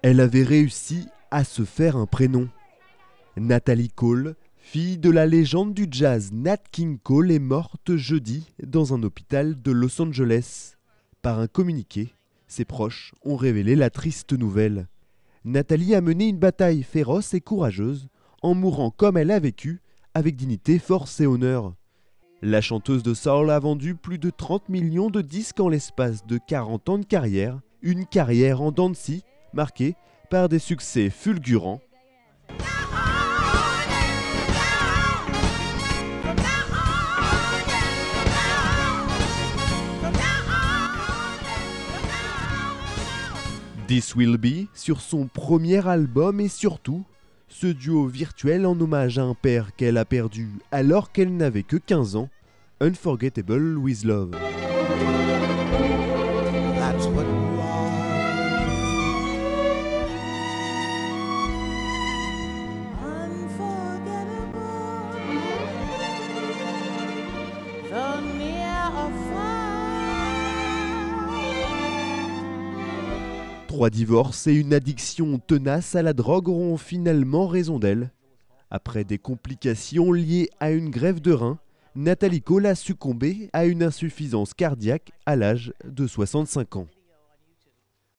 Elle avait réussi à se faire un prénom. Natalie Cole, fille de la légende du jazz Nat King Cole, est morte jeudi dans un hôpital de Los Angeles. Par un communiqué, ses proches ont révélé la triste nouvelle. Natalie a mené une bataille féroce et courageuse, en mourant comme elle a vécu, avec dignité, force et honneur. La chanteuse de soul a vendu plus de 30 millions de disques en l'espace de 40 ans de carrière, une carrière en dents de scie, marquée par des succès fulgurants. This Will Be sur son premier album et surtout ce duo virtuel en hommage à un père qu'elle a perdu alors qu'elle n'avait que 15 ans, Unforgettable with Love. That's what you are. Unforgettable, though near or far. 3 divorces et une addiction tenace à la drogue auront finalement raison d'elle. Après des complications liées à une greffe de rein, Natalie Cole a succombé à une insuffisance cardiaque à l'âge de 65 ans.